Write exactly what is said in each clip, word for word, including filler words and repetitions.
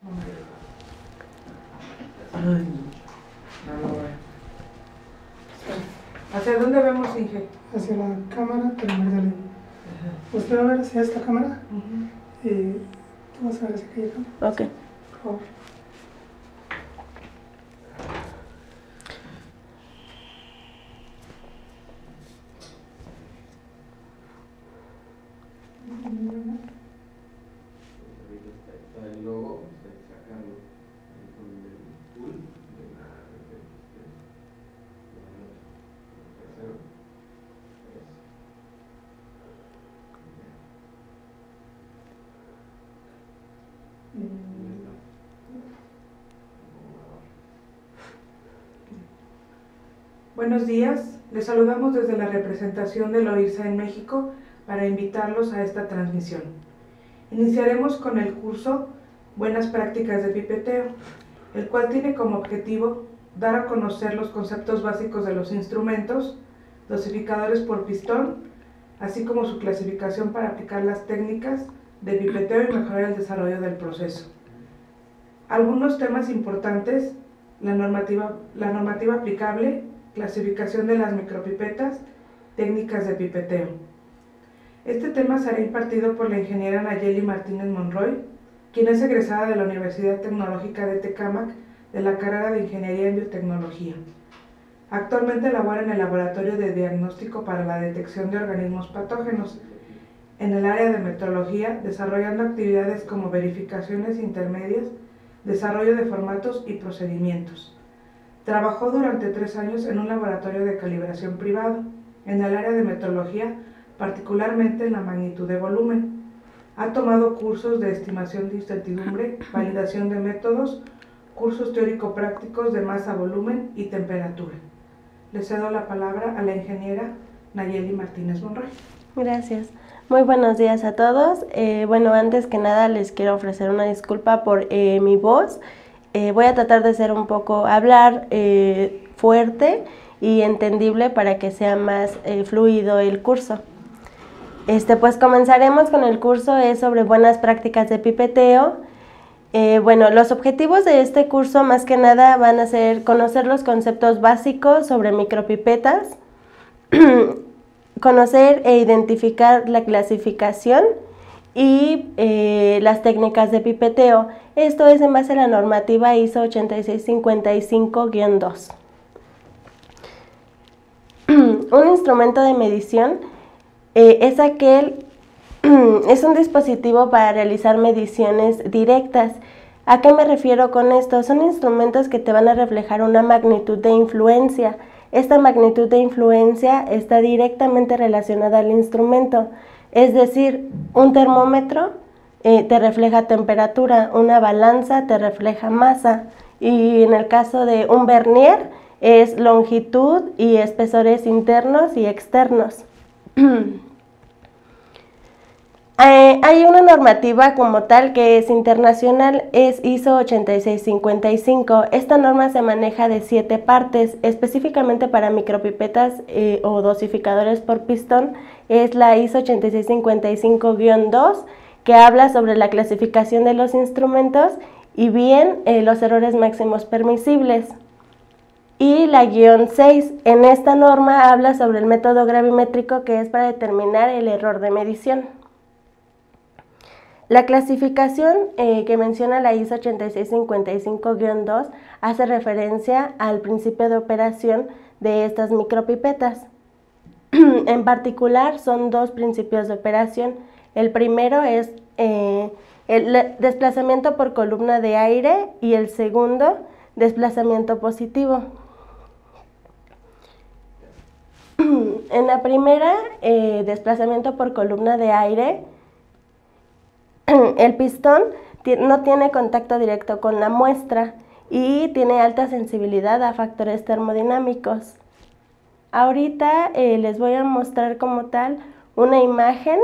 Ay, no lo veo. ¿Hacia dónde vemos, Inge? Hacia la cámara, pero Magdalena. Usted va a ver hacia esta cámara. Uh-huh. Y tú vas a ver hacia aquella cámara. Ok. Por favor. El logo, sacarlo con el pool de la tercero. Buenos días, les saludamos desde la representación del OIRSA en México para invitarlos a esta transmisión. Iniciaremos con el curso Buenas Prácticas de Pipeteo, el cual tiene como objetivo dar a conocer los conceptos básicos de los instrumentos, dosificadores por pistón, así como su clasificación para aplicar las técnicas de pipeteo y mejorar el desarrollo del proceso. Algunos temas importantes: la normativa, la normativa aplicable, clasificación de las micropipetas, técnicas de pipeteo. Este tema será impartido por la ingeniera Nayeli Martínez Monroy, quien es egresada de la Universidad Tecnológica de Tecámac de la carrera de Ingeniería en Biotecnología. Actualmente labora en el Laboratorio de Diagnóstico para la Detección de Organismos Patógenos en el área de metrología, desarrollando actividades como verificaciones intermedias, desarrollo de formatos y procedimientos. Trabajó durante tres años en un laboratorio de calibración privado, en el área de metrología, particularmente en la magnitud de volumen. Ha tomado cursos de estimación de incertidumbre, validación de métodos, cursos teórico-prácticos de masa, volumen y temperatura. Le cedo la palabra a la ingeniera Nayeli Martínez Monroy. Gracias. Muy buenos días a todos. Eh, bueno, antes que nada les quiero ofrecer una disculpa por eh, mi voz. Eh, voy a tratar de ser un poco, hablar eh, fuerte y entendible para que sea más eh, fluido el curso. Este, pues comenzaremos con el curso, es sobre buenas prácticas de pipeteo. Eh, bueno, los objetivos de este curso más que nada van a ser conocer los conceptos básicos sobre micropipetas, conocer e identificar la clasificación y eh, las técnicas de pipeteo. Esto es en base a la normativa I S O ochenta y seis cincuenta y cinco guión dos. Un instrumento de medición eh, es aquel, es un dispositivo para realizar mediciones directas. ¿A qué me refiero con esto? Son instrumentos que te van a reflejar una magnitud de influencia. Esta magnitud de influencia está directamente relacionada al instrumento. Es decir, un termómetro eh, te refleja temperatura, una balanza te refleja masa y en el caso de un vernier es longitud y espesores internos y externos. eh, hay una normativa como tal que es internacional, es I S O ochenta y seis cincuenta y cinco. Esta norma se maneja de siete partes, específicamente para micropipetas eh, o dosificadores por pistón. Es la I S O ochenta y seis cincuenta y cinco guión dos, que habla sobre la clasificación de los instrumentos y bien eh, los errores máximos permisibles. Y la guión seis, en esta norma habla sobre el método gravimétrico, que es para determinar el error de medición. La clasificación eh, que menciona la I S O ochenta y seis cincuenta y cinco guión dos hace referencia al principio de operación de estas micropipetas. En particular son dos principios de operación. El primero es eh, el desplazamiento por columna de aire y el segundo, desplazamiento positivo. En la primera, eh, desplazamiento por columna de aire, el pistón no tiene contacto directo con la muestra y tiene alta sensibilidad a factores termodinámicos. Ahorita eh, les voy a mostrar como tal una imagen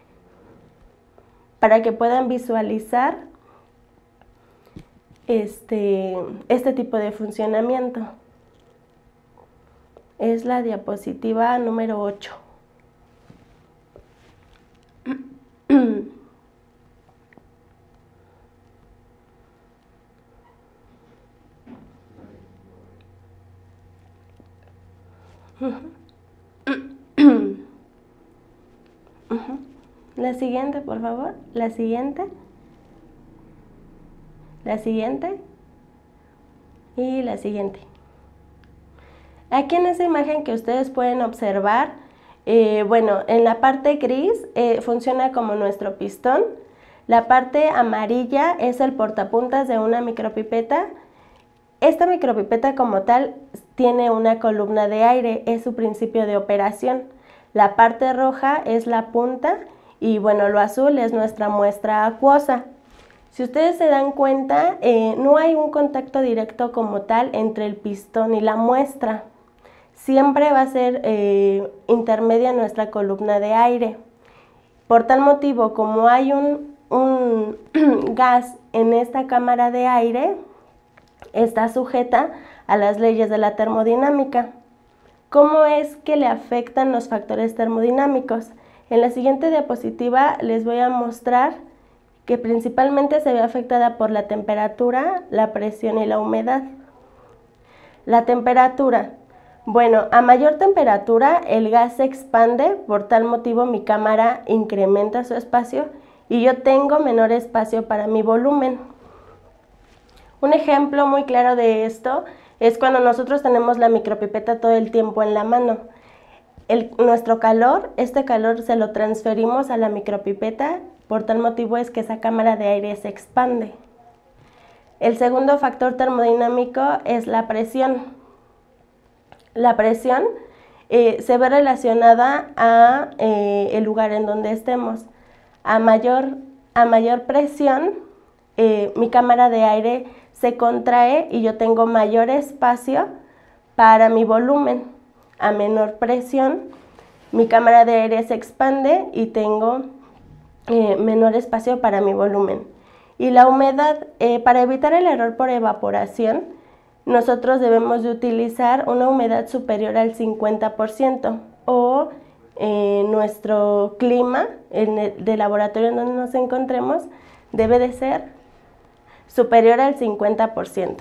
para que puedan visualizar este, este tipo de funcionamiento. Es la diapositiva número ocho. La siguiente, por favor. La siguiente. La siguiente. Y la siguiente. Aquí en esa imagen que ustedes pueden observar, eh, bueno, en la parte gris eh, funciona como nuestro pistón. La parte amarilla es el portapuntas de una micropipeta. Esta micropipeta como tal tiene una columna de aire, es su principio de operación. La parte roja es la punta y bueno, lo azul es nuestra muestra acuosa. Si ustedes se dan cuenta, eh, no hay un contacto directo como tal entre el pistón y la muestra. Siempre va a ser eh, intermedia nuestra columna de aire. Por tal motivo, como hay un, un gas en esta cámara de aire, está sujeta a las leyes de la termodinámica. ¿Cómo es que le afectan los factores termodinámicos? En la siguiente diapositiva les voy a mostrar que principalmente se ve afectada por la temperatura, la presión y la humedad. La temperatura. Bueno, a mayor temperatura el gas se expande, por tal motivo mi cámara incrementa su espacio y yo tengo menor espacio para mi volumen. Un ejemplo muy claro de esto es cuando nosotros tenemos la micropipeta todo el tiempo en la mano. El, nuestro calor, este calor se lo transferimos a la micropipeta, por tal motivo es que esa cámara de aire se expande. El segundo factor termodinámico es la presión. La presión eh, se ve relacionada a eh, el lugar en donde estemos. A mayor, a mayor presión, eh, mi cámara de aire se contrae y yo tengo mayor espacio para mi volumen. A menor presión, mi cámara de aire se expande y tengo eh, menor espacio para mi volumen. Y la humedad, eh, para evitar el error por evaporación, nosotros debemos de utilizar una humedad superior al cincuenta por ciento o eh, nuestro clima en el, de laboratorio en donde nos encontremos debe de ser superior al cincuenta por ciento.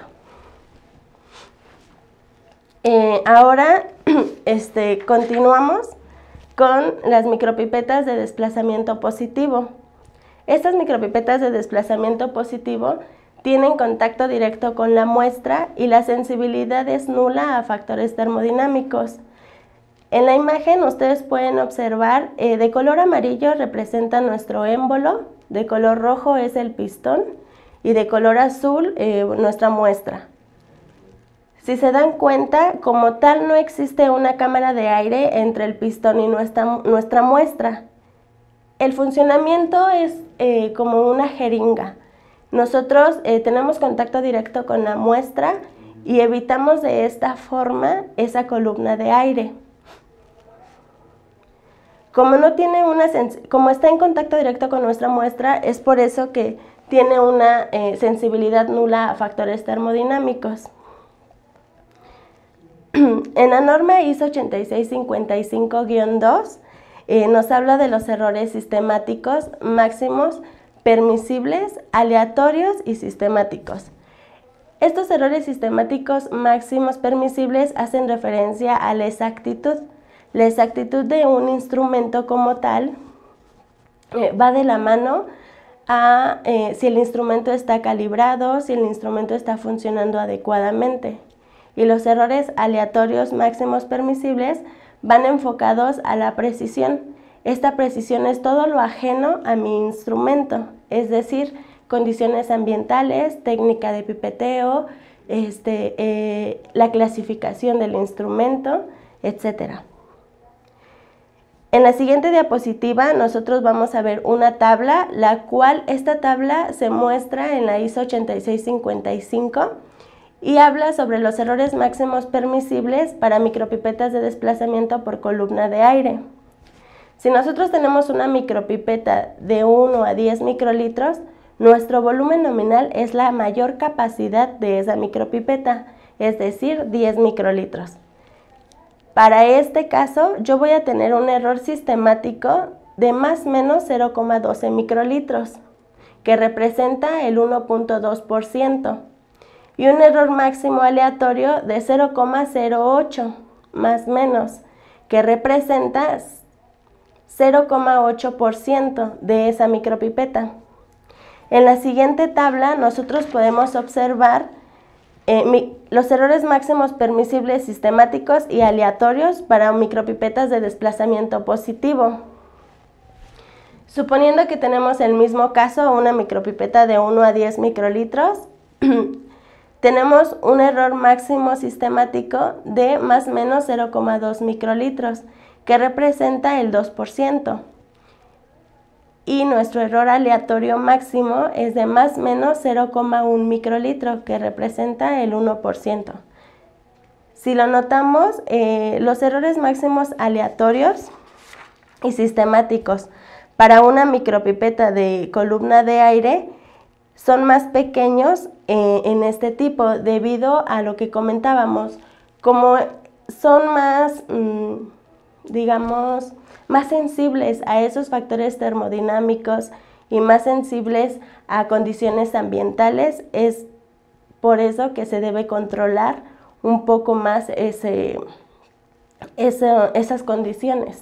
Eh, ahora este, continuamos con las micropipetas de desplazamiento positivo. Estas micropipetas de desplazamiento positivo tienen contacto directo con la muestra y la sensibilidad es nula a factores termodinámicos. En la imagen ustedes pueden observar, eh, de color amarillo representa nuestro émbolo, de color rojo es el pistón y de color azul eh, nuestra muestra. Si se dan cuenta, como tal no existe una cámara de aire entre el pistón y nuestra, nuestra muestra. El funcionamiento es eh, como una jeringa. Nosotros eh, tenemos contacto directo con la muestra y evitamos de esta forma esa columna de aire. Como, no tiene una como está en contacto directo con nuestra muestra, es por eso que tiene una eh, sensibilidad nula a factores termodinámicos. En la norma I S O ochenta y seis cincuenta y cinco guión dos eh, nos habla de los errores sistemáticos máximos permisibles, aleatorios y sistemáticos. Estos errores sistemáticos máximos permisibles hacen referencia a la exactitud. La exactitud de un instrumento como tal eh, va de la mano a eh, si el instrumento está calibrado, si el instrumento está funcionando adecuadamente. Y los errores aleatorios máximos permisibles van enfocados a la precisión. Esta precisión es todo lo ajeno a mi instrumento, es decir, condiciones ambientales, técnica de pipeteo, este, eh, la clasificación del instrumento, etcétera. En la siguiente diapositiva nosotros vamos a ver una tabla, la cual esta tabla se muestra en la I S O ochenta y seis cincuenta y cinco y habla sobre los errores máximos permisibles para micropipetas de desplazamiento por columna de aire. Si nosotros tenemos una micropipeta de uno a diez microlitros, nuestro volumen nominal es la mayor capacidad de esa micropipeta, es decir, diez microlitros. Para este caso, yo voy a tener un error sistemático de más o menos cero coma doce microlitros, que representa el uno punto dos por ciento, y un error máximo aleatorio de cero coma cero ocho, más menos, que representa cero coma ocho por ciento de esa micropipeta. En la siguiente tabla nosotros podemos observar eh, mi, los errores máximos permisibles sistemáticos y aleatorios para micropipetas de desplazamiento positivo. Suponiendo que tenemos el mismo caso, una micropipeta de uno a diez microlitros, tenemos un error máximo sistemático de más o menos cero coma dos microlitros, que representa el dos por ciento. Y nuestro error aleatorio máximo es de más o menos cero coma uno microlitro, que representa el uno por ciento. Si lo notamos, eh, los errores máximos aleatorios y sistemáticos para una micropipeta de columna de aire son más pequeños eh, en este tipo, debido a lo que comentábamos, como son más, mmm, digamos, más sensibles a esos factores termodinámicos y más sensibles a condiciones ambientales, es por eso que se debe controlar un poco más ese, ese, esas condiciones.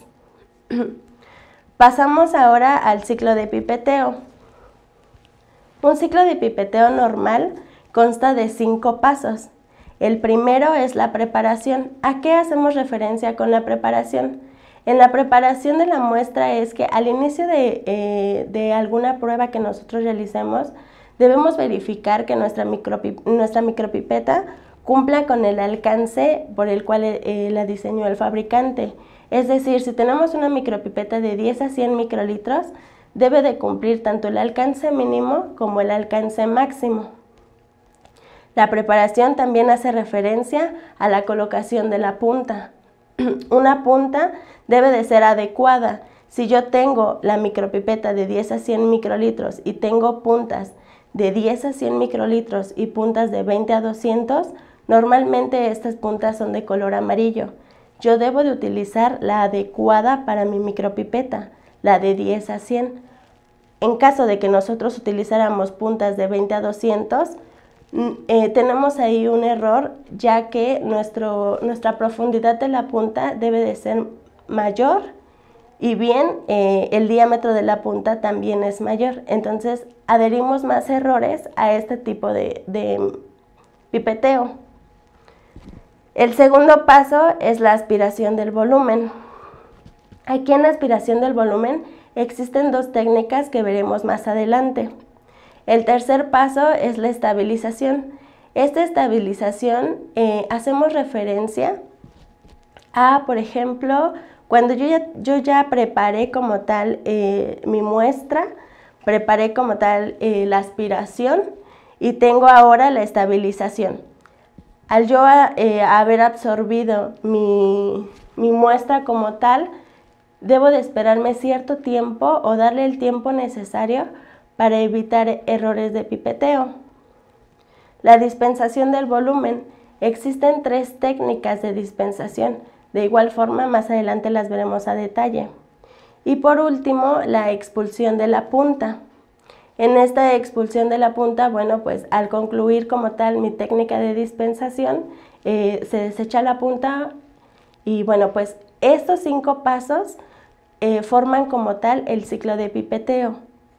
Pasamos ahora al ciclo de pipeteo. Un ciclo de pipeteo normal consta de cinco pasos. El primero es la preparación. ¿A qué hacemos referencia con la preparación? En la preparación de la muestra es que al inicio de, eh, de alguna prueba que nosotros realicemos, debemos verificar que nuestra, micropi nuestra micropipeta cumpla con el alcance por el cual eh, la diseñó el fabricante. Es decir, si tenemos una micropipeta de diez a cien microlitros, debe de cumplir tanto el alcance mínimo como el alcance máximo. La preparación también hace referencia a la colocación de la punta. Una punta debe de ser adecuada. Si yo tengo la micropipeta de diez a cien microlitros y tengo puntas de diez a cien microlitros y puntas de veinte a doscientos, normalmente estas puntas son de color amarillo. Yo debo de utilizar la adecuada para mi micropipeta, la de diez a cien. En caso de que nosotros utilizáramos puntas de veinte a doscientos, eh, tenemos ahí un error, ya que nuestro, nuestra profundidad de la punta debe de ser mayor y bien eh, el diámetro de la punta también es mayor. Entonces adherimos más errores a este tipo de, de pipeteo. El segundo paso es la aspiración del volumen. Aquí en la aspiración del volumen existen dos técnicas que veremos más adelante. El tercer paso es la estabilización. Esta estabilización eh, hacemos referencia a, por ejemplo, cuando yo ya, yo ya preparé como tal eh, mi muestra, preparé como tal eh, la aspiración y tengo ahora la estabilización. Al yo eh, haber absorbido mi, mi muestra como tal, debo de esperarme cierto tiempo o darle el tiempo necesario para evitar errores de pipeteo. La dispensación del volumen. Existen tres técnicas de dispensación. De igual forma, más adelante las veremos a detalle. Y por último, la expulsión de la punta. En esta expulsión de la punta, bueno, pues al concluir como tal mi técnica de dispensación, eh, se desecha la punta y bueno, pues estos cinco pasos eh, forman como tal el ciclo de pipeteo.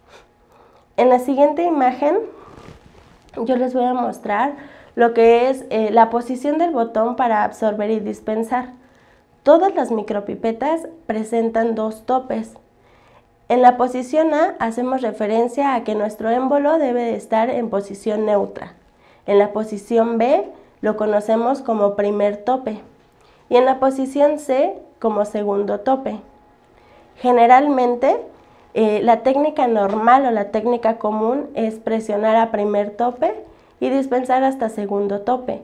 En la siguiente imagen yo les voy a mostrar lo que es eh, la posición del botón para absorber y dispensar. Todas las micropipetas presentan dos topes. En la posición A hacemos referencia a que nuestro émbolo debe de estar en posición neutra. En la posición B lo conocemos como primer tope y en la posición C como segundo tope. Generalmente eh, la técnica normal o la técnica común es presionar a primer tope y dispensar hasta segundo tope.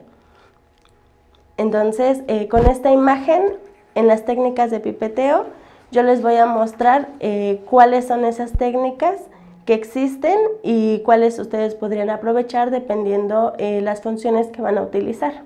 Entonces eh, con esta imagen en las técnicas de pipeteo yo les voy a mostrar eh, cuáles son esas técnicas que existen y cuáles ustedes podrían aprovechar dependiendo eh, las funciones que van a utilizar.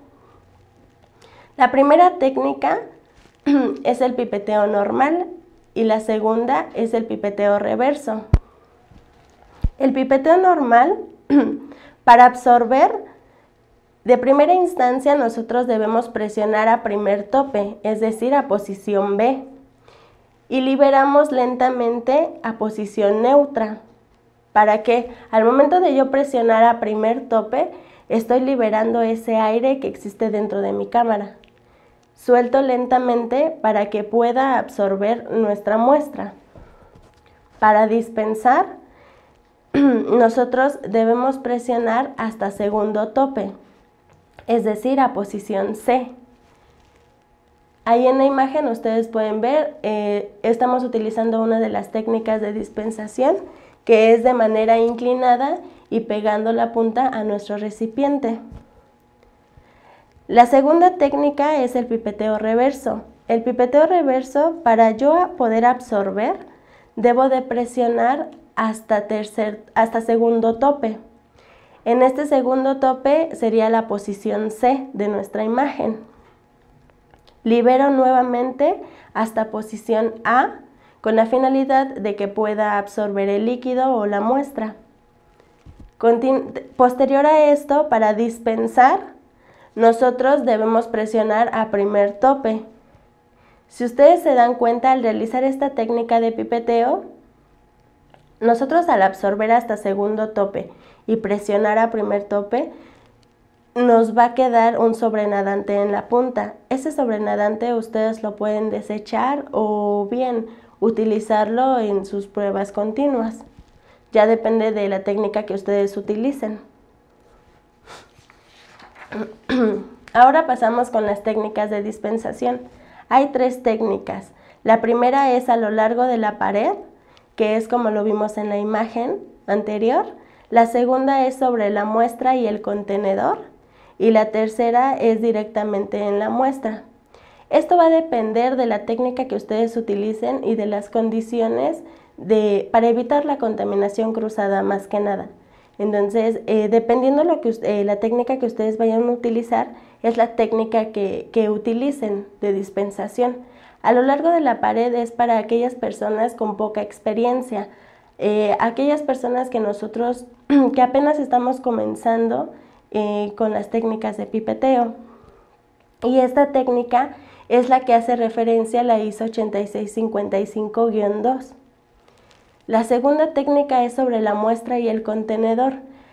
La primera técnica es el pipeteo normal y la segunda es el pipeteo reverso. El pipeteo normal, para absorber, De primera instancia nosotros debemos presionar a primer tope, es decir, a posición B, y liberamos lentamente a posición neutra, para que al momento de yo presionar a primer tope, estoy liberando ese aire que existe dentro de mi cámara. Suelto lentamente para que pueda absorber nuestra muestra. Para dispensar, nosotros debemos presionar hasta segundo tope, es decir, a posición C. Ahí en la imagen ustedes pueden ver, eh, estamos utilizando una de las técnicas de dispensación, que es de manera inclinada y pegando la punta a nuestro recipiente. La segunda técnica es el pipeteo reverso. El pipeteo reverso, para yo poder absorber, debo de presionar hasta, tercer, hasta segundo tope. En este segundo tope sería la posición C de nuestra imagen. Libero nuevamente hasta posición A, con la finalidad de que pueda absorber el líquido o la muestra. Continu- Posterior a esto, para dispensar, nosotros debemos presionar a primer tope. Si ustedes se dan cuenta, al realizar esta técnica de pipeteo, nosotros al absorber hasta segundo tope y presionar a primer tope, nos va a quedar un sobrenadante en la punta. Ese sobrenadante ustedes lo pueden desechar o bien utilizarlo en sus pruebas continuas. Ya depende de la técnica que ustedes utilicen. Ahora pasamos con las técnicas de dispensación. Hay tres técnicas. La primera es a lo largo de la pared, que es como lo vimos en la imagen anterior. La segunda es sobre la muestra y el contenedor. Y la tercera es directamente en la muestra. Esto va a depender de la técnica que ustedes utilicen y de las condiciones de, para evitar la contaminación cruzada más que nada. Entonces, eh, dependiendo lo que, eh, la técnica que ustedes vayan a utilizar, es la técnica que, que utilicen de dispensación. A lo largo de la pared es para aquellas personas con poca experiencia, eh, aquellas personas que nosotros, que apenas estamos comenzando eh, con las técnicas de pipeteo. Y esta técnica es la que hace referencia a la I S O ochenta y seis cincuenta y cinco guión dos. La segunda técnica es sobre la muestra y el contenedor.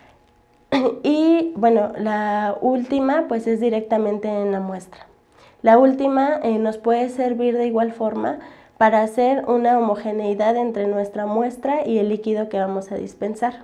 Y bueno, la última pues es directamente en la muestra. La última eh, nos puede servir de igual forma para hacer una homogeneidad entre nuestra muestra y el líquido que vamos a dispensar.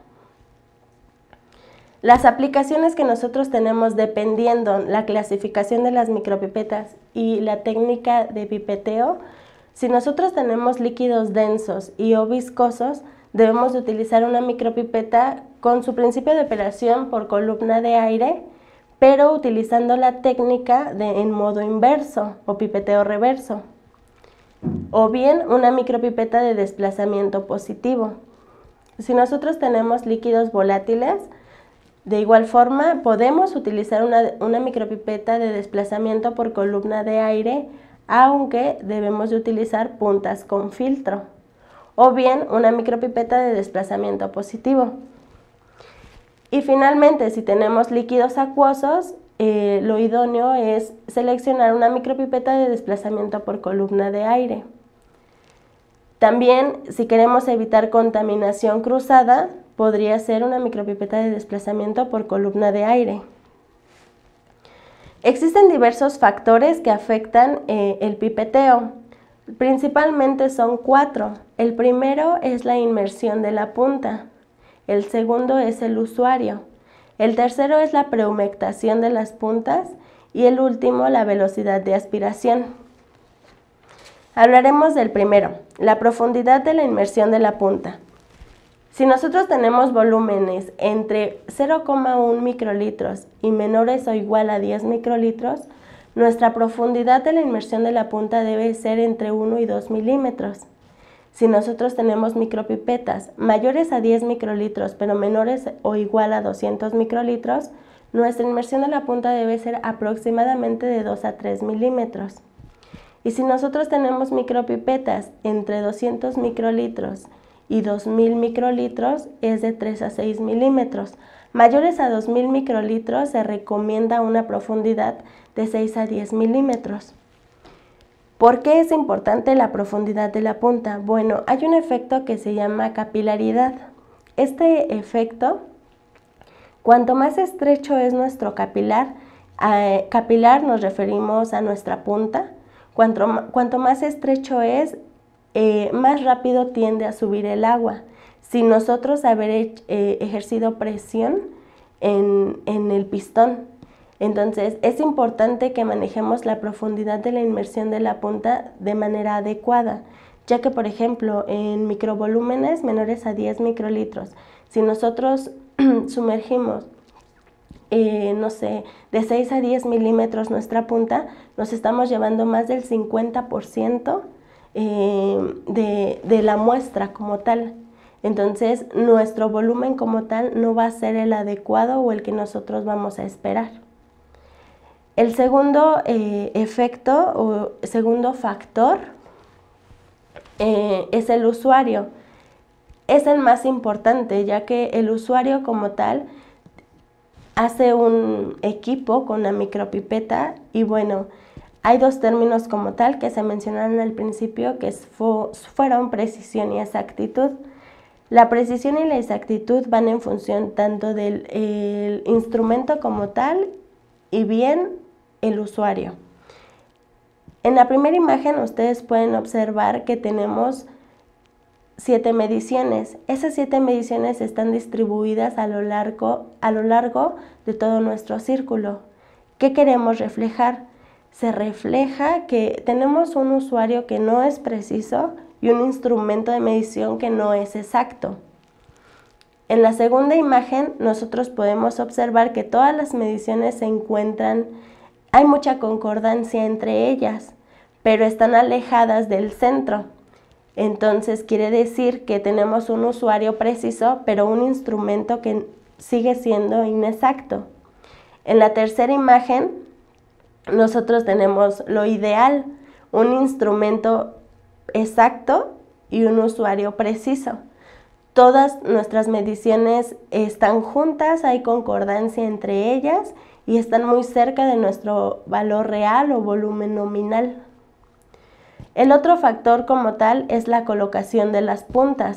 Las aplicaciones que nosotros tenemos dependiendo la clasificación de las micropipetas y la técnica de pipeteo, si nosotros tenemos líquidos densos y o viscosos, debemos de utilizar una micropipeta con su principio de operación por columna de aire, pero utilizando la técnica de, en modo inverso o pipeteo reverso, o bien una micropipeta de desplazamiento positivo. Si nosotros tenemos líquidos volátiles, de igual forma podemos utilizar una, una micropipeta de desplazamiento por columna de aire, aunque debemos de utilizar puntas con filtro, o bien una micropipeta de desplazamiento positivo. Y finalmente, si tenemos líquidos acuosos, eh, lo idóneo es seleccionar una micropipeta de desplazamiento por columna de aire. También, si queremos evitar contaminación cruzada, podría ser una micropipeta de desplazamiento por columna de aire. Existen diversos factores que afectan eh, el pipeteo. Principalmente son cuatro. El primero es la inmersión de la punta. El segundo es el usuario. El tercero es la prehumectación de las puntas. Y el último, la velocidad de aspiración. Hablaremos del primero, la profundidad de la inmersión de la punta. Si nosotros tenemos volúmenes entre cero coma uno microlitros y menores o igual a diez microlitros, nuestra profundidad de la inmersión de la punta debe ser entre uno y dos milímetros. Si nosotros tenemos micropipetas mayores a diez microlitros pero menores o igual a doscientos microlitros, nuestra inmersión de la punta debe ser aproximadamente de dos a tres milímetros. Y si nosotros tenemos micropipetas entre doscientos microlitros y dos mil microlitros es de tres a seis milímetros. Mayores a dos mil microlitros se recomienda una profundidad de seis a diez milímetros. ¿Por qué es importante la profundidad de la punta? Bueno, hay un efecto que se llama capilaridad. Este efecto, cuanto más estrecho es nuestro capilar, eh, capilar nos referimos a nuestra punta, cuanto, cuanto más estrecho es, eh, más rápido tiende a subir el agua, sin nosotros haber eh, ejercido presión en, en el pistón. Entonces, es importante que manejemos la profundidad de la inmersión de la punta de manera adecuada, ya que, por ejemplo, en microvolúmenes menores a diez microlitros, si nosotros sumergimos, eh, no sé, de seis a diez milímetros nuestra punta, nos estamos llevando más del cincuenta por ciento eh, de, de la muestra como tal. Entonces, nuestro volumen como tal no va a ser el adecuado o el que nosotros vamos a esperar. El segundo eh, efecto o segundo factor eh, es el usuario. Es el más importante, ya que el usuario como tal hace un equipo con una micropipeta y bueno, hay dos términos como tal que se mencionaron al principio que fueron precisión y exactitud. La precisión y la exactitud van en función tanto del el instrumento como tal y bien el usuario. En la primera imagen ustedes pueden observar que tenemos siete mediciones. Esas siete mediciones están distribuidas a lo largo, a lo largo de todo nuestro círculo. ¿Qué queremos reflejar? Se refleja que tenemos un usuario que no es preciso y un instrumento de medición que no es exacto. En la segunda imagen nosotros podemos observar que todas las mediciones se encuentran, hay mucha concordancia entre ellas, pero están alejadas del centro. Entonces quiere decir que tenemos un usuario preciso, pero un instrumento que sigue siendo inexacto. En la tercera imagen nosotros tenemos lo ideal, un instrumento exacto y un usuario preciso. Todas nuestras mediciones están juntas, hay concordancia entre ellas y están muy cerca de nuestro valor real o volumen nominal. El otro factor como tal es la colocación de las puntas,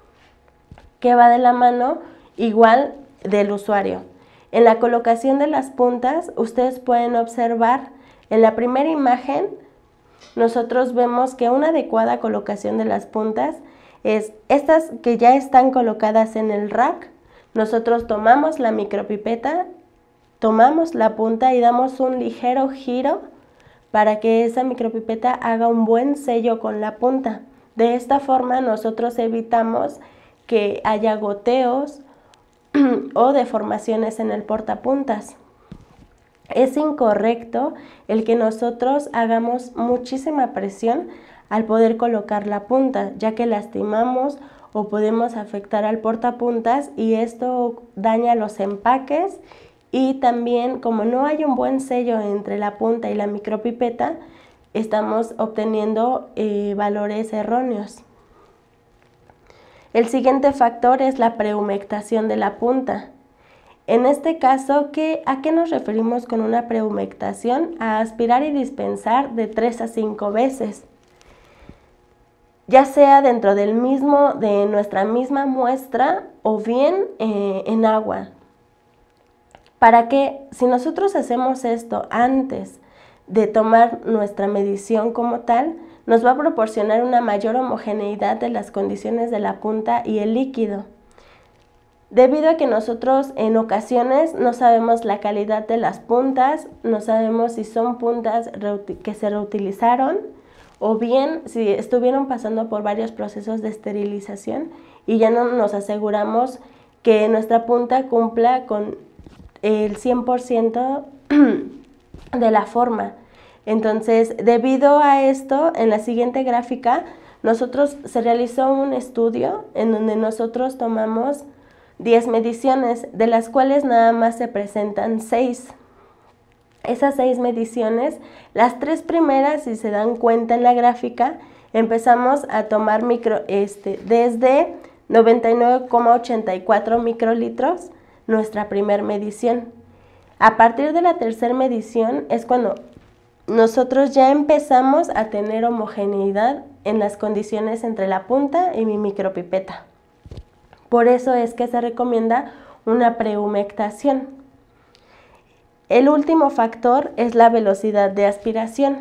que va de la mano igual del usuario. En la colocación de las puntas, ustedes pueden observar en la primera imagen, nosotros vemos que una adecuada colocación de las puntas es estas que ya están colocadas en el rack. Nosotros tomamos la micropipeta, tomamos la punta y damos un ligero giro para que esa micropipeta haga un buen sello con la punta. De esta forma nosotros evitamos que haya goteos o deformaciones en el portapuntas. Es incorrecto el que nosotros hagamos muchísima presión al poder colocar la punta, ya que lastimamos o podemos afectar al portapuntas y esto daña los empaques y también como no hay un buen sello entre la punta y la micropipeta, estamos obteniendo eh, valores erróneos. El siguiente factor es la prehumectación de la punta. En este caso, ¿qué, ¿a qué nos referimos con una prehumectación? A aspirar y dispensar de tres a cinco veces, ya sea dentro del mismo, de nuestra misma muestra o bien eh, en agua. Para que si nosotros hacemos esto antes de tomar nuestra medición como tal, nos va a proporcionar una mayor homogeneidad de las condiciones de la punta y el líquido. Debido a que nosotros en ocasiones no sabemos la calidad de las puntas, no sabemos si son puntas que se reutilizaron o bien si estuvieron pasando por varios procesos de esterilización y ya no nos aseguramos que nuestra punta cumpla con el cien por ciento de la forma. Entonces, debido a esto, en la siguiente gráfica, nosotros se realizó un estudio en donde nosotros tomamos diez mediciones, de las cuales nada más se presentan seis. Esas seis mediciones, las tres primeras, si se dan cuenta en la gráfica, empezamos a tomar micro, este, desde noventa y nueve coma ochenta y cuatro microlitros, nuestra primer medición. A partir de la tercera medición es cuando nosotros ya empezamos a tener homogeneidad en las condiciones entre la punta y mi micropipeta. Por eso es que se recomienda una prehumectación. El último factor es la velocidad de aspiración.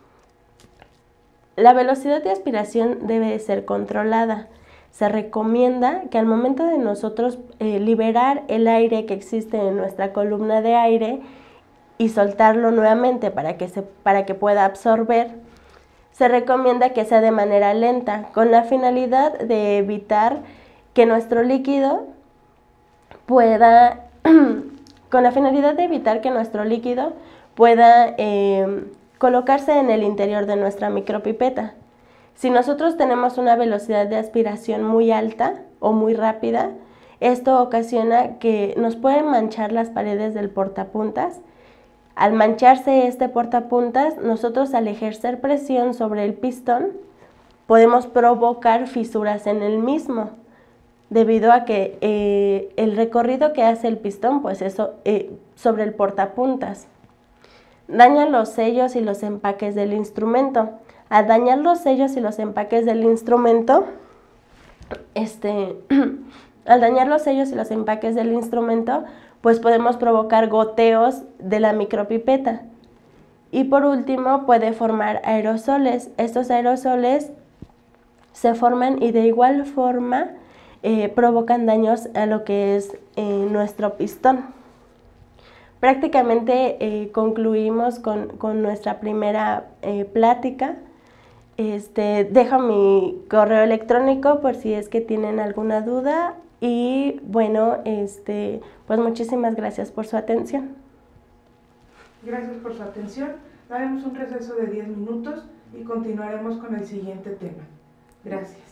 La velocidad de aspiración debe ser controlada. Se recomienda que al momento de nosotros eh, liberar el aire que existe en nuestra columna de aire y soltarlo nuevamente para que, se, para que pueda absorber, se recomienda que sea de manera lenta, con la finalidad de evitar que nuestro líquido pueda, con la finalidad de evitar que nuestro líquido pueda eh, colocarse en el interior de nuestra micropipeta. Si nosotros tenemos una velocidad de aspiración muy alta o muy rápida, esto ocasiona que nos pueden manchar las paredes del portapuntas. Al mancharse este portapuntas, nosotros al ejercer presión sobre el pistón, podemos provocar fisuras en el mismo, debido a que eh, el recorrido que hace el pistón, pues eso, eh, sobre el portapuntas, daña los sellos y los empaques del instrumento. Al dañar los sellos y los empaques del instrumento, este, al dañar los sellos y los empaques del instrumento, pues podemos provocar goteos de la micropipeta. Y por último, puede formar aerosoles. Estos aerosoles se forman y de igual forma eh, provocan daños a lo que es eh, nuestro pistón. Prácticamente eh, concluimos con, con nuestra primera eh, plática. Este, dejo mi correo electrónico por si es que tienen alguna duda y bueno, este, pues muchísimas gracias por su atención. Gracias por su atención. Daremos un receso de diez minutos y continuaremos con el siguiente tema. Gracias.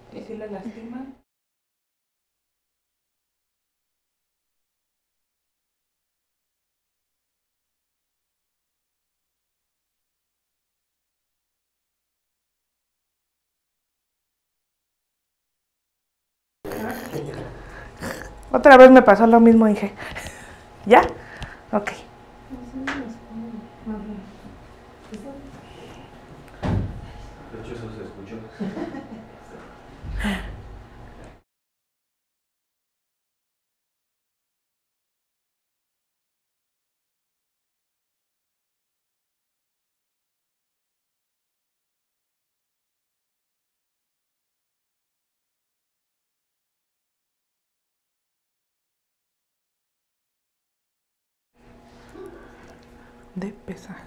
¿Y si le lastima? Otra vez me pasó lo mismo, Inge. ¿Ya? Ok. De hecho, eso se escuchó. De pesaje.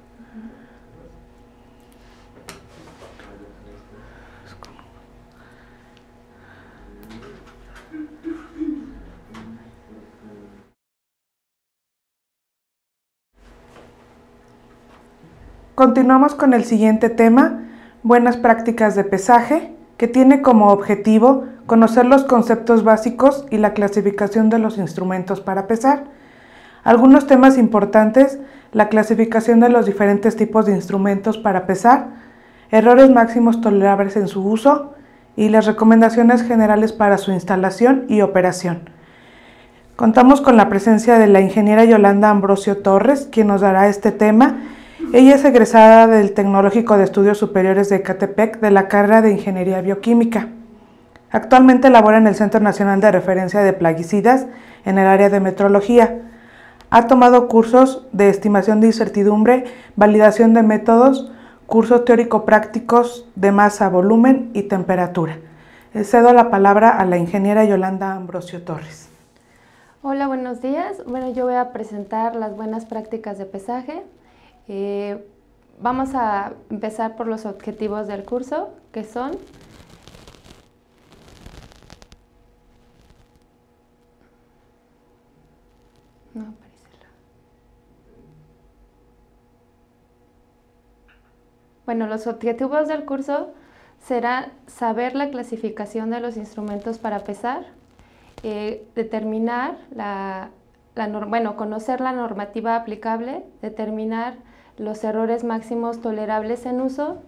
Continuamos con el siguiente tema, buenas prácticas de pesaje, que tiene como objetivo conocer los conceptos básicos y la clasificación de los instrumentos para pesar. Algunos temas importantes, la clasificación de los diferentes tipos de instrumentos para pesar, errores máximos tolerables en su uso y las recomendaciones generales para su instalación y operación. Contamos con la presencia de la ingeniera Yolanda Ambrosio Torres, quien nos dará este tema. Ella es egresada del Tecnológico de Estudios Superiores de Ecatepec de la carrera de Ingeniería Bioquímica. Actualmente labora en el Centro Nacional de Referencia de Plaguicidas en el área de metrología. Ha tomado cursos de estimación de incertidumbre, validación de métodos, cursos teórico-prácticos de masa, volumen y temperatura. Cedo la palabra a la ingeniera Yolanda Ambrosio Torres. Hola, buenos días. Bueno, yo voy a presentar las buenas prácticas de pesaje. Eh, vamos a empezar por los objetivos del curso, que son no aparece la... Bueno, los objetivos del curso será saber la clasificación de los instrumentos para pesar, eh, determinar la, la bueno, conocer la normativa aplicable, determinar los errores máximos tolerables en uso,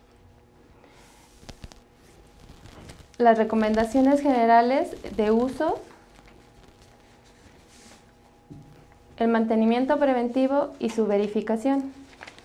las recomendaciones generales de uso, el mantenimiento preventivo y su verificación.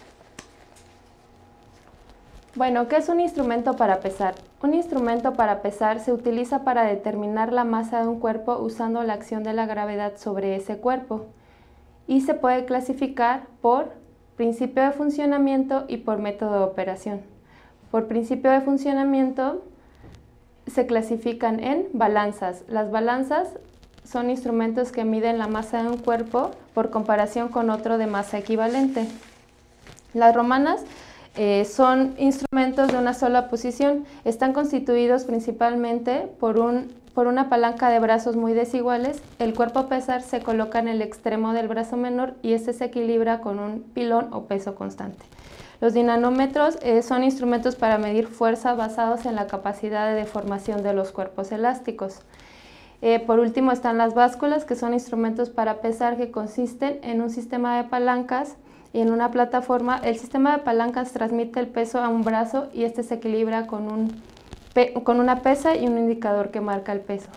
Bueno, ¿qué es un instrumento para pesar? Un instrumento para pesar se utiliza para determinar la masa de un cuerpo usando la acción de la gravedad sobre ese cuerpo y se puede clasificar por principio de funcionamiento y por método de operación. Por principio de funcionamiento se clasifican en balanzas. Las balanzas son instrumentos que miden la masa de un cuerpo por comparación con otro de masa equivalente. Las romanas eh, son instrumentos de una sola posición. Están constituidos principalmente por un Por una palanca de brazos muy desiguales. El cuerpo a pesar se coloca en el extremo del brazo menor y este se equilibra con un pilón o peso constante. Los dinamómetros eh, son instrumentos para medir fuerza basados en la capacidad de deformación de los cuerpos elásticos. Eh, por último están las básculas, que son instrumentos para pesar que consisten en un sistema de palancas y en una plataforma. El sistema de palancas transmite el peso a un brazo y este se equilibra con un con una pesa y un indicador que marca el peso.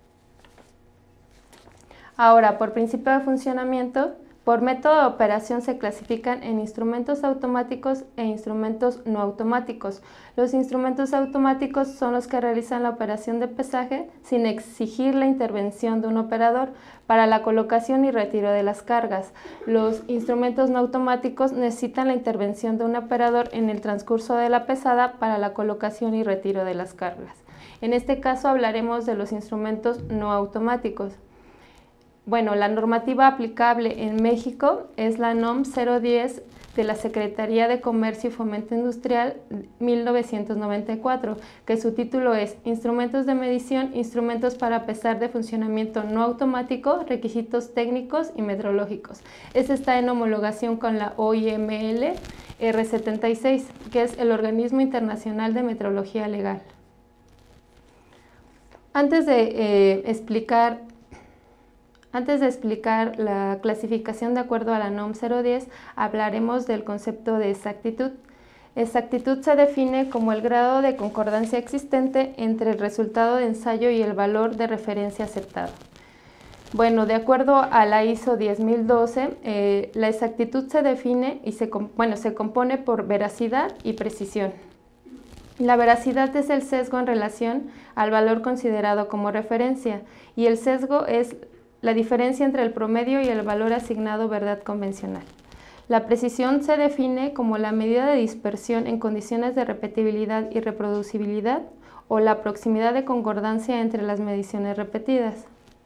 Ahora, por principio de funcionamiento, por método de operación se clasifican en instrumentos automáticos e instrumentos no automáticos. Los instrumentos automáticos son los que realizan la operación de pesaje sin exigir la intervención de un operador para la colocación y retiro de las cargas. Los instrumentos no automáticos necesitan la intervención de un operador en el transcurso de la pesada para la colocación y retiro de las cargas. En este caso hablaremos de los instrumentos no automáticos. Bueno, la normativa aplicable en México es la N O M cero diez de la Secretaría de Comercio y Fomento Industrial mil novecientos noventa y cuatro, que su título es Instrumentos de medición, instrumentos para pesar de funcionamiento no automático, requisitos técnicos y metrológicos. Este está en homologación con la O I M L R setenta y seis, que es el Organismo Internacional de Metrología Legal. Antes de eh, explicar Antes de explicar la clasificación de acuerdo a la NOM cero diez, hablaremos del concepto de exactitud. Exactitud se define como el grado de concordancia existente entre el resultado de ensayo y el valor de referencia aceptado. Bueno, de acuerdo a la I S O diez mil doce, eh, la exactitud se define y se, bueno, se compone por veracidad y precisión. La veracidad es el sesgo en relación al valor considerado como referencia, y el sesgo es la diferencia entre el promedio y el valor asignado verdad convencional. La precisión se define como la medida de dispersión en condiciones de repetibilidad y reproducibilidad, o la proximidad de concordancia entre las mediciones repetidas.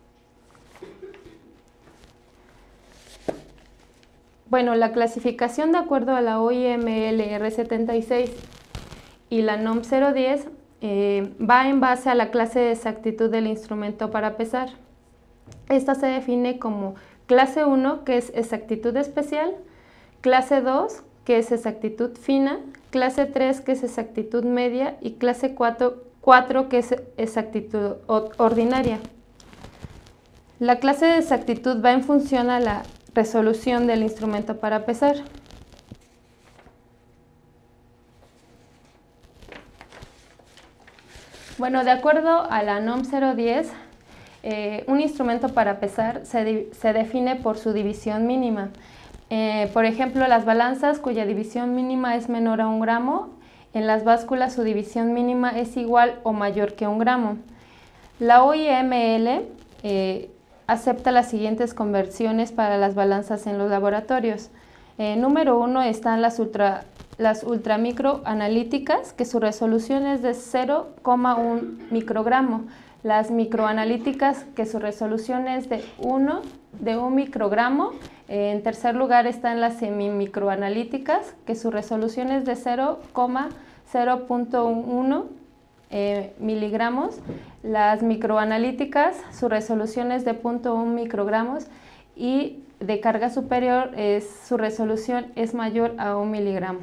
Bueno, la clasificación de acuerdo a la O I M L R setenta y seis y la NOM cero diez eh, va en base a la clase de exactitud del instrumento para pesar. Esta se define como clase uno, que es exactitud especial, clase dos, que es exactitud fina, clase tres, que es exactitud media, y clase cuatro, que es exactitud ordinaria. La clase de exactitud va en función a la resolución del instrumento para pesar. Bueno, de acuerdo a la NOM cero diez, Eh, un instrumento para pesar se, se define por su división mínima. Eh, por ejemplo, las balanzas cuya división mínima es menor a un gramo, en las básculas su división mínima es igual o mayor que un gramo. La O I M L eh, acepta las siguientes conversiones para las balanzas en los laboratorios. Eh, número uno están las, ultra, las ultramicroanalíticas, que su resolución es de cero coma uno microgramo. Las microanalíticas, que su resolución es de uno, de un microgramo. Eh, en tercer lugar están las semimicroanalíticas, que su resolución es de cero coma cero uno eh, miligramos. Las microanalíticas, su resolución es de cero punto uno microgramos, y de carga superior es, su resolución es mayor a un miligramo.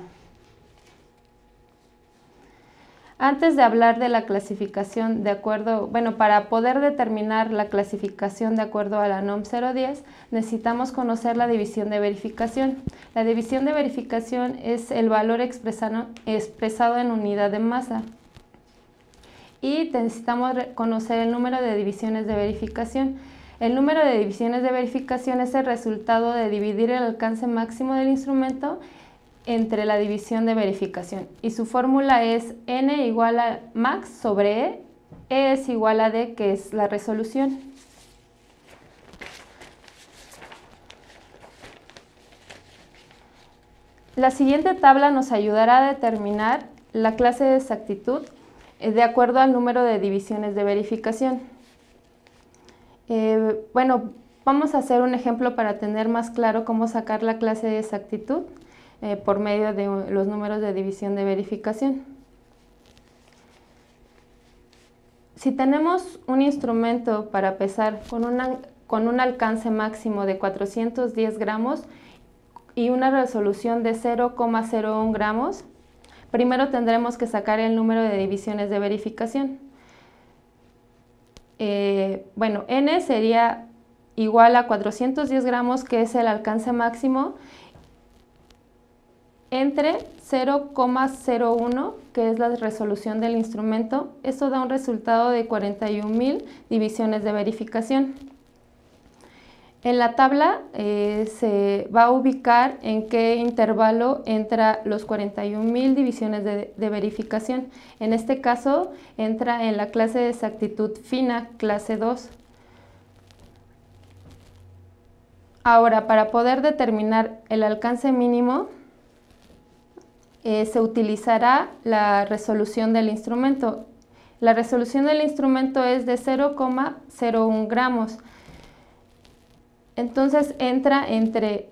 Antes de hablar de la clasificación de acuerdo, bueno, para poder determinar la clasificación de acuerdo a la NOM cero diez, necesitamos conocer la división de verificación. La división de verificación es el valor expresado, expresado en unidad de masa. Y necesitamos conocer el número de divisiones de verificación. El número de divisiones de verificación es el resultado de dividir el alcance máximo del instrumento entre la división de verificación, y su fórmula es N igual a max sobre E, E es igual a D, que es la resolución. La siguiente tabla nos ayudará a determinar la clase de exactitud de acuerdo al número de divisiones de verificación. Eh, bueno, vamos a hacer un ejemplo para tener más claro cómo sacar la clase de exactitud Eh, por medio de los números de división de verificación. Si tenemos un instrumento para pesar con, una, con un alcance máximo de cuatrocientos diez gramos y una resolución de cero coma cero uno gramos, primero tendremos que sacar el número de divisiones de verificación. Eh, bueno, N sería igual a cuatrocientos diez gramos, que es el alcance máximo, entre cero coma cero uno, que es la resolución del instrumento. Esto da un resultado de cuarenta y un mil divisiones de verificación. En la tabla eh, se va a ubicar en qué intervalo entra los cuarenta y un mil divisiones de, de verificación. En este caso entra en la clase de exactitud fina, clase dos. Ahora, para poder determinar el alcance mínimo, Eh, se utilizará la resolución del instrumento. La resolución del instrumento es de cero coma cero uno gramos. Entonces entra entre,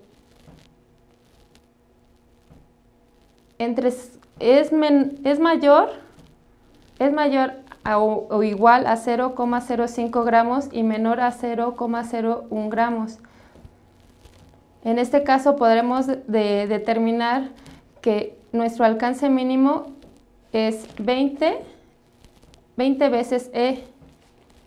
entre es, men, es mayor, es mayor a, o, o igual a cero coma cero cinco gramos y menor a cero coma cero uno gramos. En este caso podremos de, determinar que nuestro alcance mínimo es veinte, veinte veces E,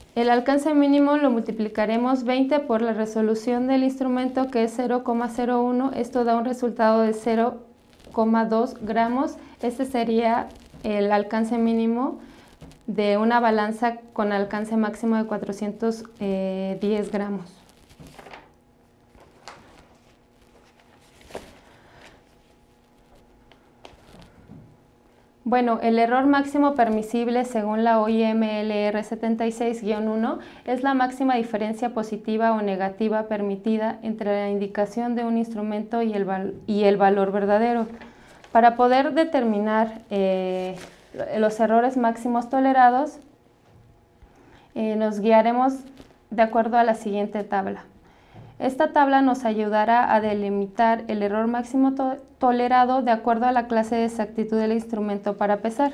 El alcance mínimo lo multiplicaremos veinte por la resolución del instrumento, que es cero coma cero uno. Esto da un resultado de cero coma dos gramos. Este sería el alcance mínimo de una balanza con alcance máximo de cuatrocientos diez gramos. Bueno, el error máximo permisible según la O I M L R setenta y seis guión uno es la máxima diferencia positiva o negativa permitida entre la indicación de un instrumento y el, val y el valor verdadero. Para poder determinar eh, los errores máximos tolerados, eh, nos guiaremos de acuerdo a la siguiente tabla. Esta tabla nos ayudará a delimitar el error máximo to tolerado de acuerdo a la clase de exactitud del instrumento para pesar.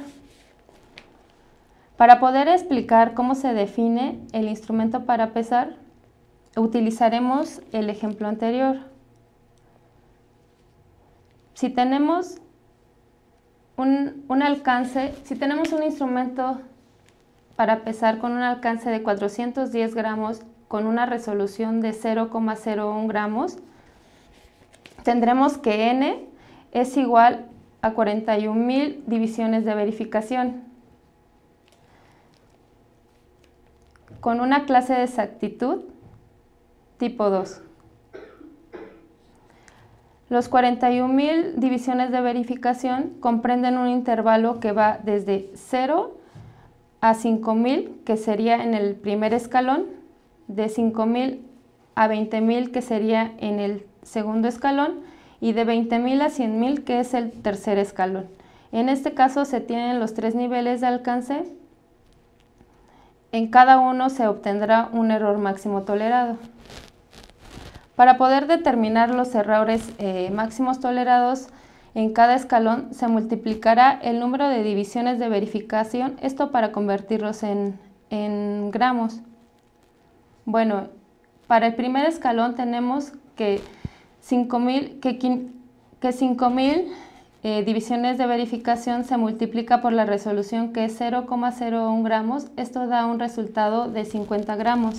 Para poder explicar cómo se define el instrumento para pesar, utilizaremos el ejemplo anterior. Si tenemos un, un alcance, si tenemos un instrumento para pesar con un alcance de cuatrocientos diez gramos con una resolución de cero coma cero uno gramos, tendremos que n es igual a cuarenta y un mil divisiones de verificación, con una clase de exactitud tipo dos. Los cuarenta y un mil divisiones de verificación comprenden un intervalo que va desde cero a cinco mil, que sería en el primer escalón, de cinco mil a veinte mil, que sería en el segundo escalón, y de veinte mil a cien mil, que es el tercer escalón. En este caso se tienen los tres niveles de alcance. En cada uno se obtendrá un error máximo tolerado. Para poder determinar los errores eh, máximos tolerados, en cada escalón se multiplicará el número de divisiones de verificación, esto para convertirlos en, en gramos. Bueno, para el primer escalón tenemos que cinco mil que, que cinco mil eh, divisiones de verificación se multiplica por la resolución, que es cero coma cero uno gramos. Esto da un resultado de cincuenta gramos.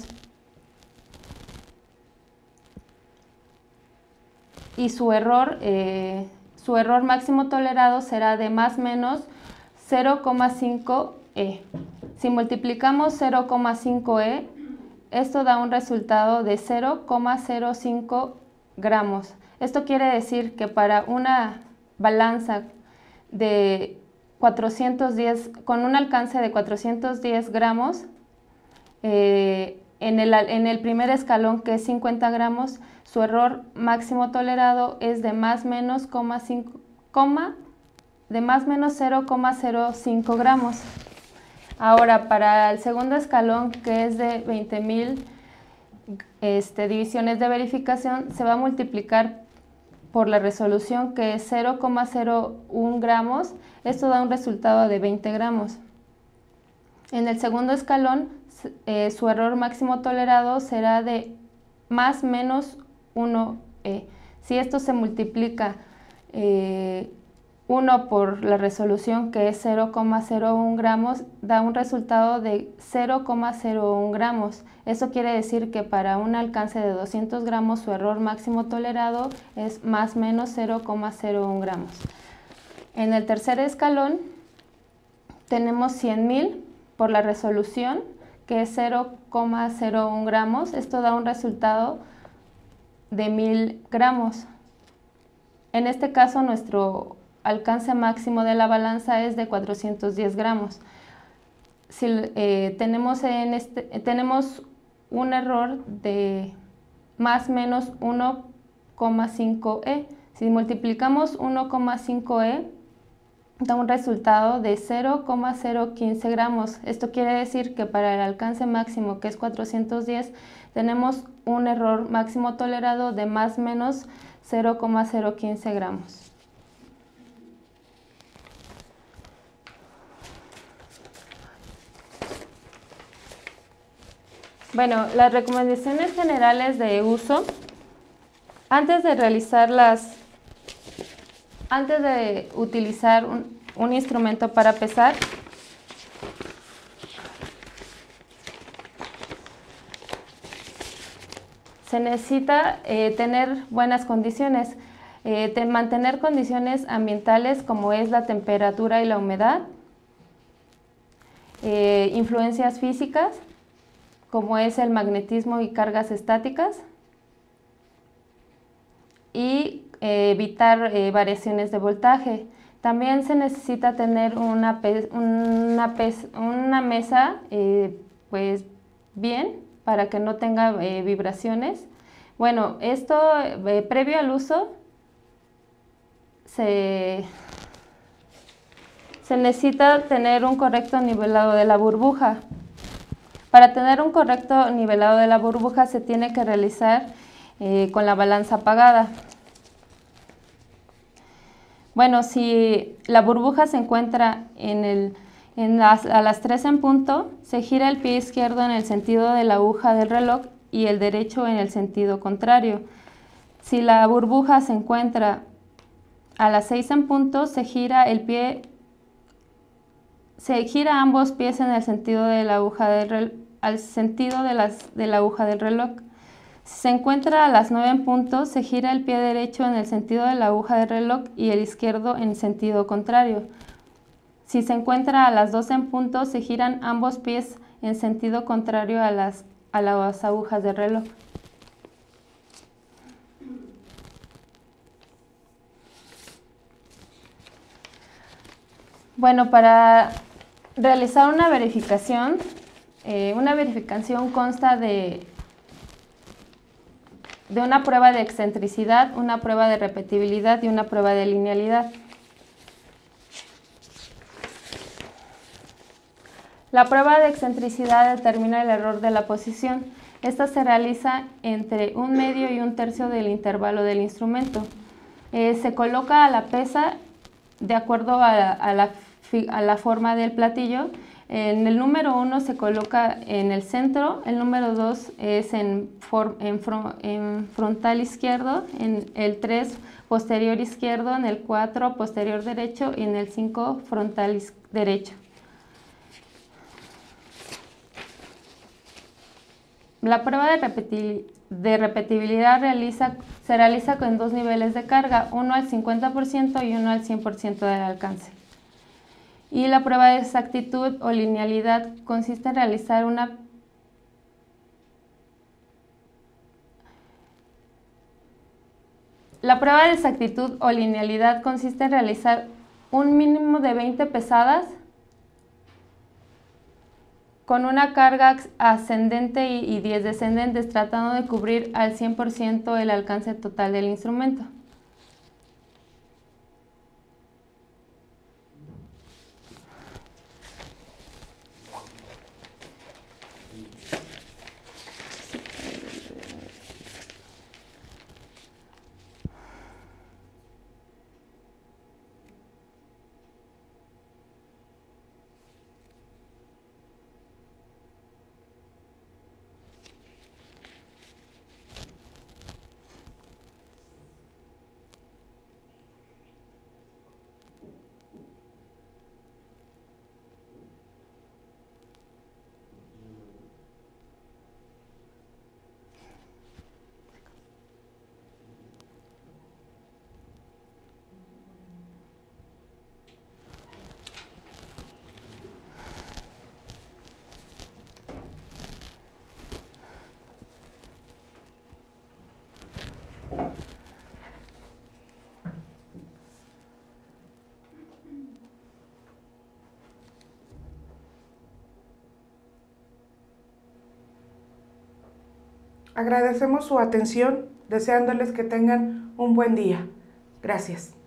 Y su error, eh, su error máximo tolerado será de más o menos cero coma cinco e. Si multiplicamos cero coma cinco e, esto da un resultado de cero coma cero cinco gramos. Esto quiere decir que para una balanza de cuatrocientos diez, con un alcance de cuatrocientos diez gramos, eh, en, el, en el primer escalón, que es cincuenta gramos, su error máximo tolerado es de más menos, cinco, de más menos cero coma cero cinco gramos. Ahora, para el segundo escalón, que es de veinte mil este, divisiones de verificación, se va a multiplicar por la resolución, que es cero coma cero uno gramos. Esto da un resultado de veinte gramos. En el segundo escalón, eh, su error máximo tolerado será de más menos uno e. Si esto se multiplica eh, uno por la resolución, que es cero coma cero uno gramos, da un resultado de cero coma cero uno gramos. Eso quiere decir que para un alcance de doscientos gramos su error máximo tolerado es más o menos cero coma cero uno gramos. En el tercer escalón tenemos cien mil por la resolución, que es cero coma cero uno gramos. Esto da un resultado de mil gramos. En este caso nuestro alcance máximo de la balanza es de cuatrocientos diez gramos. Si eh, tenemos, en este, tenemos un error de más menos uno coma cinco e. Si multiplicamos uno coma cinco e, da un resultado de cero coma cero quince gramos. Esto quiere decir que para el alcance máximo, que es cuatrocientos diez, tenemos un error máximo tolerado de más menos cero coma cero quince gramos. Bueno, las recomendaciones generales de uso, antes de realizar las, antes de utilizar un, un instrumento para pesar, se necesita eh, tener buenas condiciones, eh, de mantener condiciones ambientales como es la temperatura y la humedad, eh, influencias físicas como es el magnetismo y cargas estáticas, y eh, evitar eh, variaciones de voltaje. También se necesita tener una, pe una, pe una mesa eh, pues bien para que no tenga eh, vibraciones. Bueno, esto eh, previo al uso se, se necesita tener un correcto nivelado de la burbuja. Para tener un correcto nivelado de la burbuja se tiene que realizar eh, con la balanza apagada. Bueno, si la burbuja se encuentra en el, en las, a las tres en punto, se gira el pie izquierdo en el sentido de la aguja del reloj y el derecho en el sentido contrario. Si la burbuja se encuentra a las seis en punto, se gira el pie, se gira ambos pies en el sentido de la aguja del reloj, al sentido de, las, de la aguja del reloj. Si se encuentra a las nueve en punto, se gira el pie derecho en el sentido de la aguja del reloj y el izquierdo en sentido contrario. Si se encuentra a las doce en punto, se giran ambos pies en sentido contrario a las, a las agujas del reloj. Bueno, para realizar una verificación, eh, una verificación consta de de una prueba de excentricidad, una prueba de repetibilidad y una prueba de linealidad. La prueba de excentricidad determina el error de la posición. Esta se realiza entre un medio y un tercio del intervalo del instrumento. Eh, se coloca a la pesa de acuerdo a la, a la, a la forma del platillo. En el número uno se coloca en el centro, el número dos es en, for, en, fro, en frontal izquierdo, en el tres posterior izquierdo, en el cuatro posterior derecho y en el cinco frontal derecho. La prueba de, repeti de repetibilidad realiza, se realiza con dos niveles de carga, uno al cincuenta por ciento y uno al cien por ciento del alcance. Y la prueba de exactitud o linealidad consiste en realizar una La prueba de exactitud o linealidad consiste en realizar un mínimo de veinte pesadas con una carga ascendente y diez descendentes, tratando de cubrir al cien por ciento el alcance total del instrumento. Agradecemos su atención, deseándoles que tengan un buen día. Gracias.